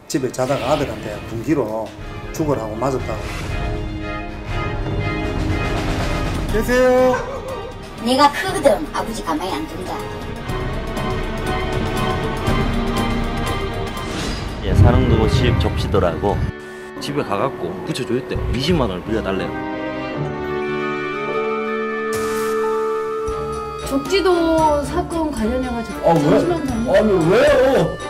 집에 자다가 아들한테 군기로 죽으라고 맞았다고. 계세요. 내가 크거든. 아버지 가만히 안 둔다. 예, 사랑도 집 접시더라고. 집에 가갖고 붙여줬대. 20만 원을 빌려달래요. 적지도 사건 관련해가지고 왜? 아니 왜요?